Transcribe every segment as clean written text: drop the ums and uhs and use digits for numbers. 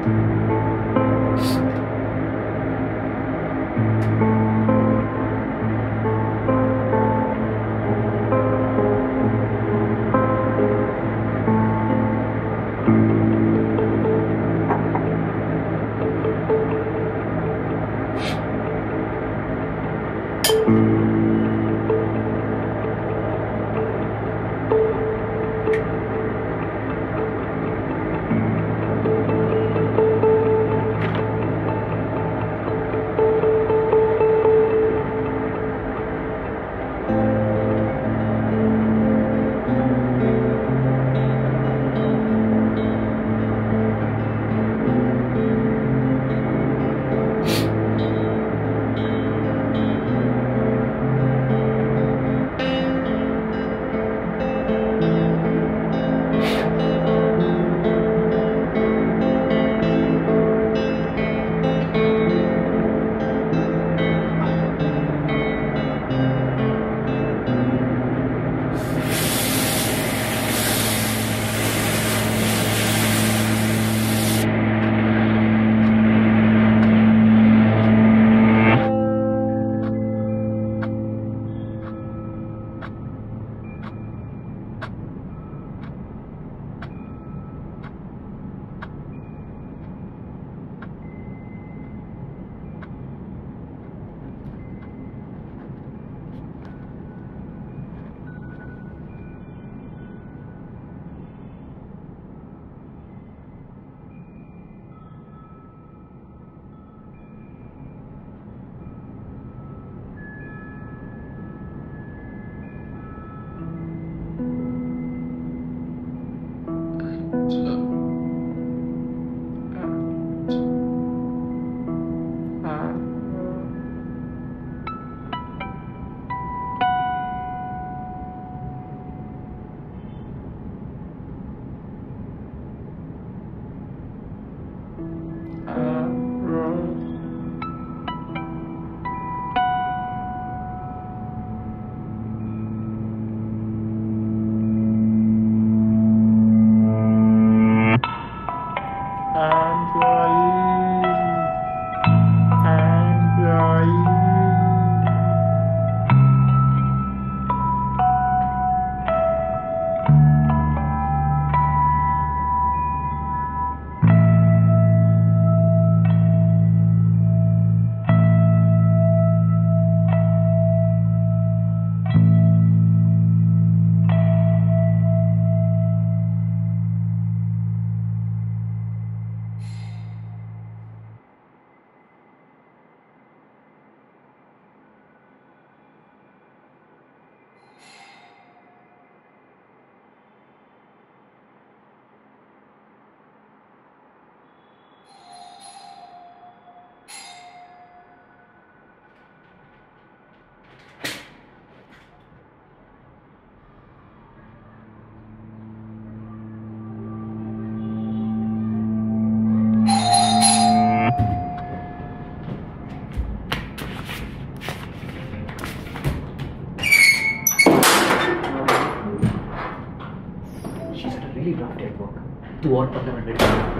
तू और 15 मिनट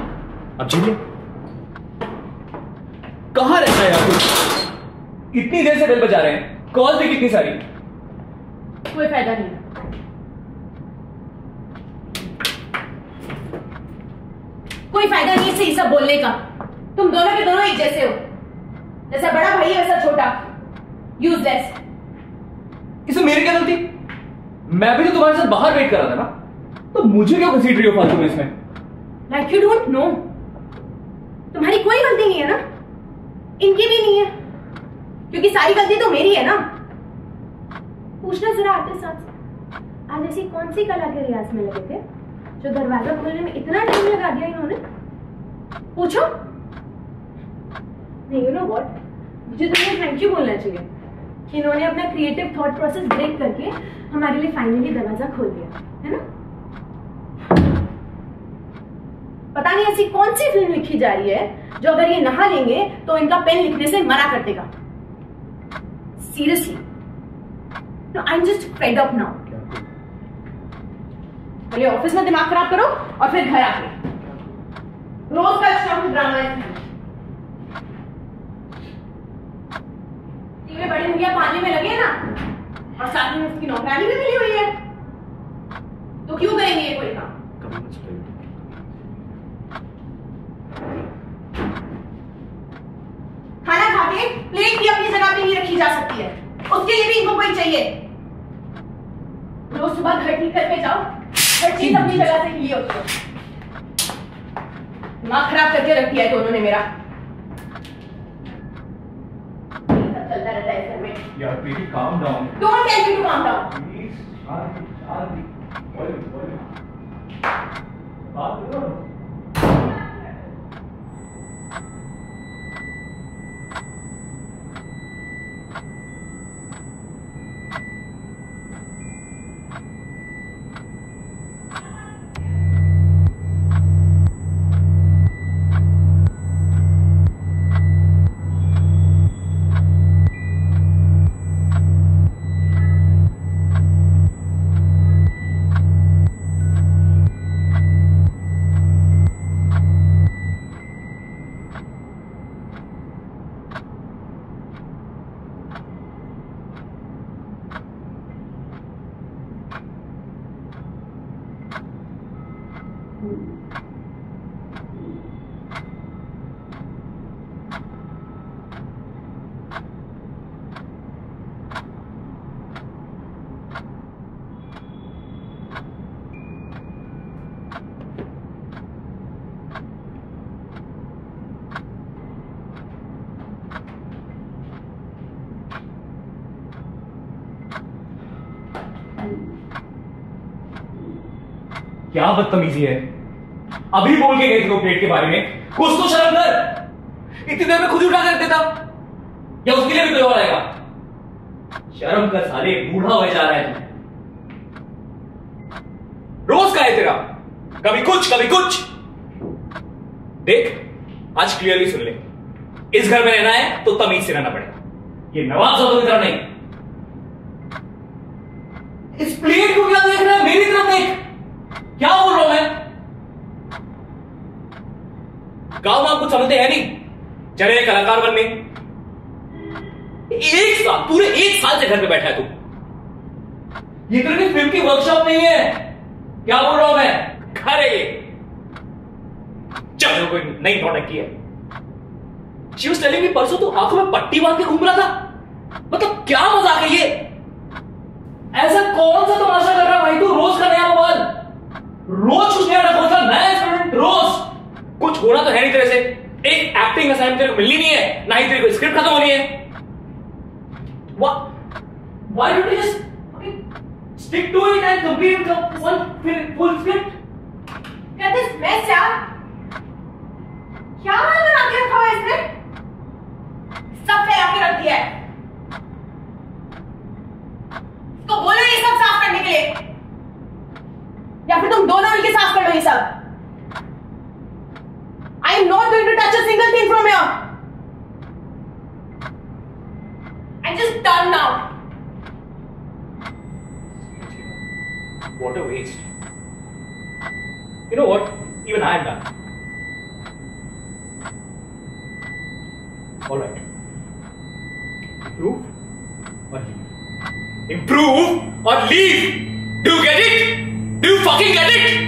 अब झीले कहां रहता है यार तू? इतनी देर से बेल बजा रहे हैं, कॉल भी कितनी सारी। कोई फायदा नहीं, कोई फायदा नहीं सही सब बोलने का। तुम दोनों के दोनों एक जैसे हो, जैसा बड़ा भाई है वैसा छोटा, यूजलेस। इसमें मेरी क्या गलती? मैं भी तो तुम्हारे साथ बाहर वेट कर रहा था ना, तो मुझे क्यों घसीट रही हो फालतू में इसमें? लाइक यू डोंट नो, तुम्हारी कोई गलती नहीं है ना, इनकी भी नहीं है, क्योंकि सारी गलती तो मेरी है ना। पूछना जरा आते साथ, आज ऐसी कौन सी कला के रियाज में लगे थे जो दरवाजा खोलने में इतना टाइम लगा दिया इन्होंने? पूछो। नहीं, यू नो व्हाट, मुझे तुम्हें थैंक यू बोलना चाहिए कि इन्होंने अपना क्रिएटिव थॉट प्रोसेस ब्रेक करके हमारे लिए फाइनली दरवाजा खोल दिया है ना। पता नहीं ऐसी कौन सी फिल्म लिखी जा रही है जो अगर ये नहा लेंगे तो इनका पेन लिखने से मना कर देगा। Seriously, no I am just fed up now. पहले ऑफिस में दिमाग खराब करो और फिर घर आके रोज का कुछ ड्रामा है। तीनों बड़ी मुखिया पानी में लगे ना, और साथ में उसकी नौकरानी भी मिली हुई है, तो क्यों करेंगे ये कोई काम? खाना खा के प्लेट भी अपनी जगह पे नहीं रखी जा सकती है, उसके लिए भी इनको कोई चाहिए। रोज सुबह घर ठीक करके जाओ, हर चीज अपनी जगह से हिली होती है। दिमाग खराब करके रख दिया है दोनों ने मेरा। चलता रहता है घर में। यार प्रीति calm down. Don't tell me to calm down. Please, शांति. बोलो. बात करो. क्या बदतमीजी है। अभी बोल के गए थे वो प्लेट के बारे में, कुछ तो शर्म कर। इतनी देर में खुद ही उठा कर देता, या उसके लिए भी कोई और आएगा? शर्म कर साले, बूढ़ा हो जा रहा है तू। रोज का है तेरा, कभी कुछ। देख आज क्लियरली सुन ले, इस घर में रहना है तो तमीज से रहना पड़ेगा। ये नवाब साहब की तरह नहीं। इस प्लेट को क्या देख रहा है? मेरी तरफ देख। क्या बोल रहा हूं मैं? गांव में आप कुछ समझते हैं नहीं, चले कलाकार बनने। पूरे एक साल से घर पे बैठा है तू। ये तेरे फिल्म की वर्कशॉप नहीं है। क्या बोल रहा हूं मैं? घर है ये। चलो कोई नई प्रोडक्ट की है। शी वाज टेलिंग मी परसों तू आंखों में पट्टी बांध के घूम रहा था। मतलब क्या मजाक है ये? ऐसा कौन सा तमाशा कर रहा है भाई तू? रोज का नया मोबाइल, रोज कुछ नया रखा, नया एक्सपेरिमेंट रोज। कुछ होना तो है नहीं तेरे से। एक एक्टिंग असाइनमेंट तेरे को मिलनी नहीं है, ना ही तेरे को स्क्रिप्ट खत्म होनी है। Why don't you just stick to it and complete the full script? Get this mess out. क्या हाल बना के रखा हुआ है इसने? सब फैला के रख दिया है। इसको बोलो ये सब साफ करने के लिए, या फिर तुम दोनों मिलकर साफ कर लो ये सब। I am not going to touch a single thing from here. I'm just done now. What a waste. You know what? Even I am done. All right. Improve or leave? Improve or leave? Do you get it? Do you fucking get it?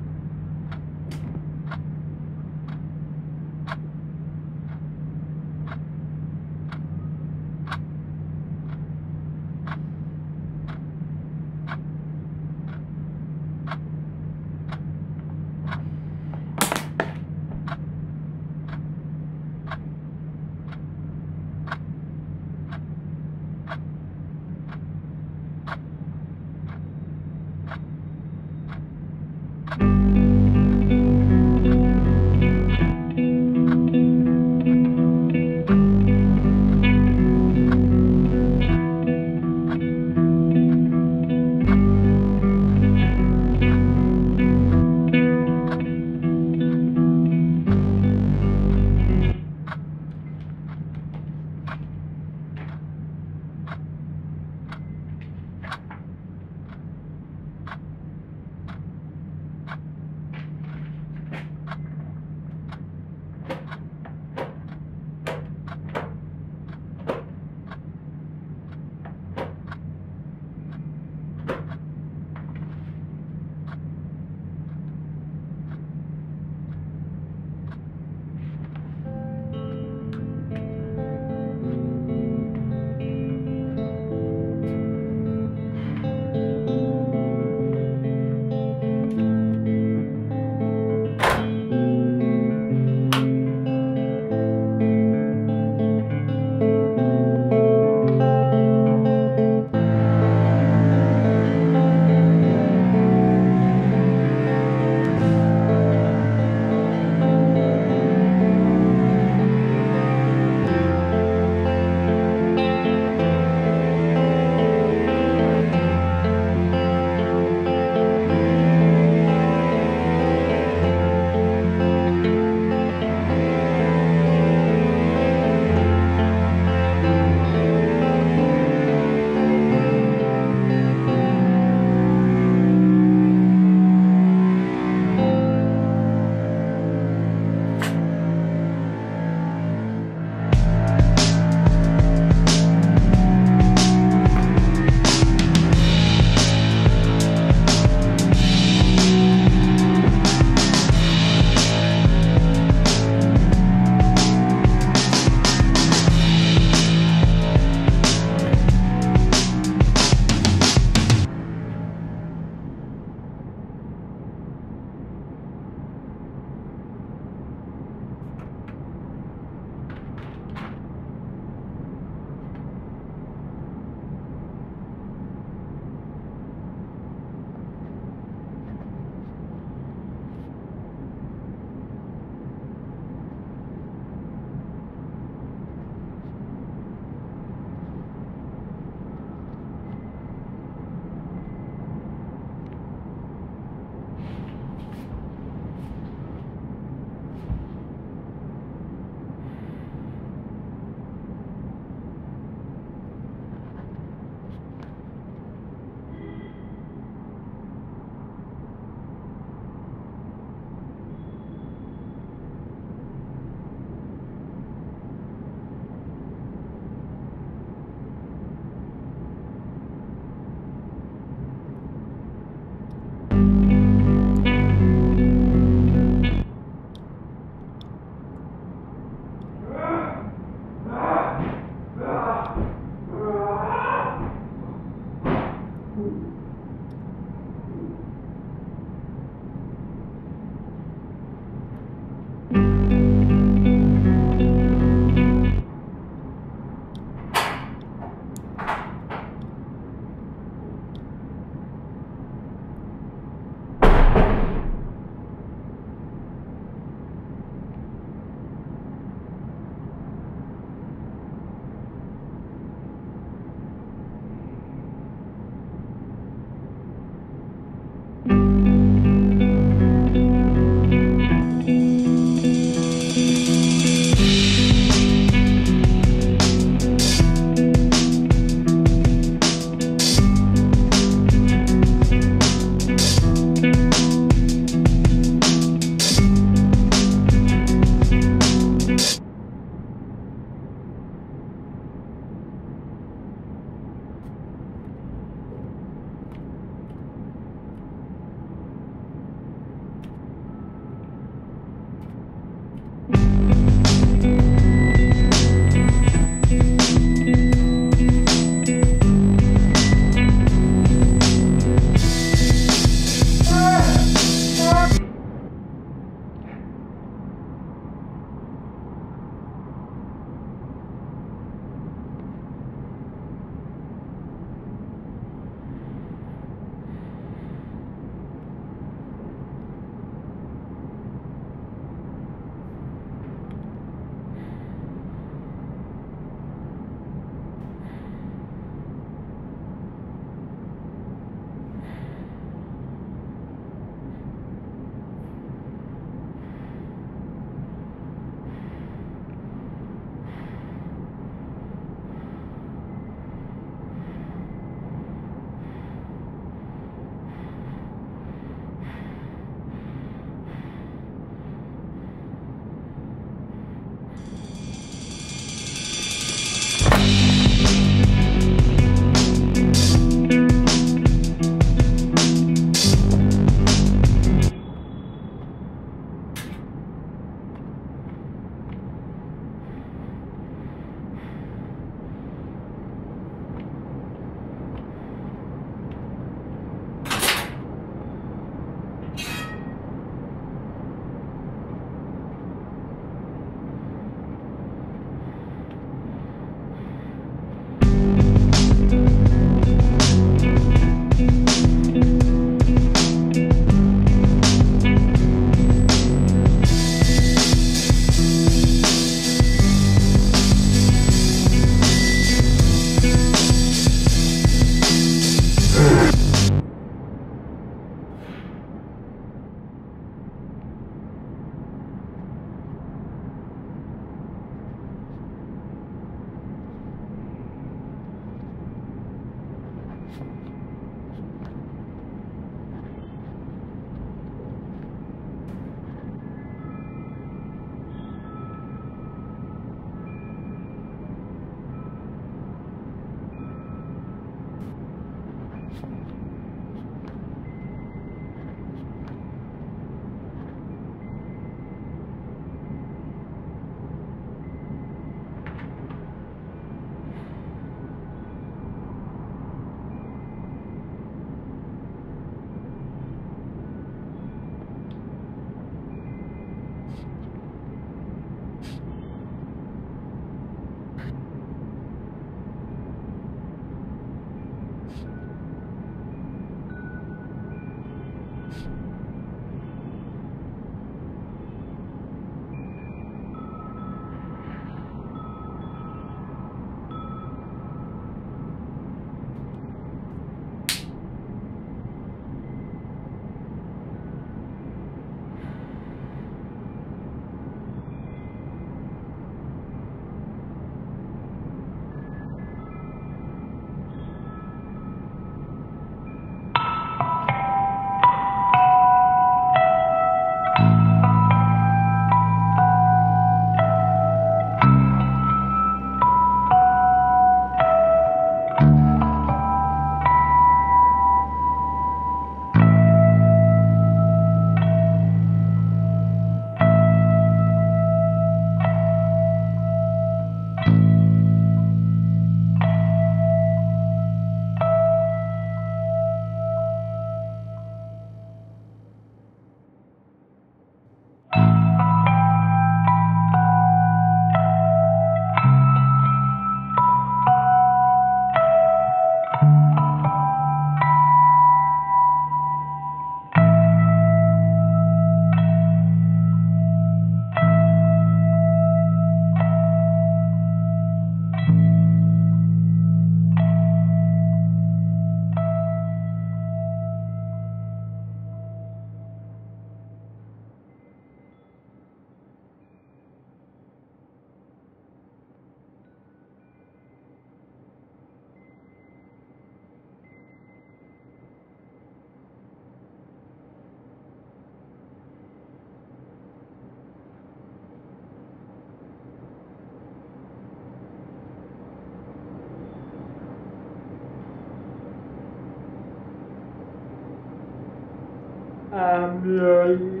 I'm really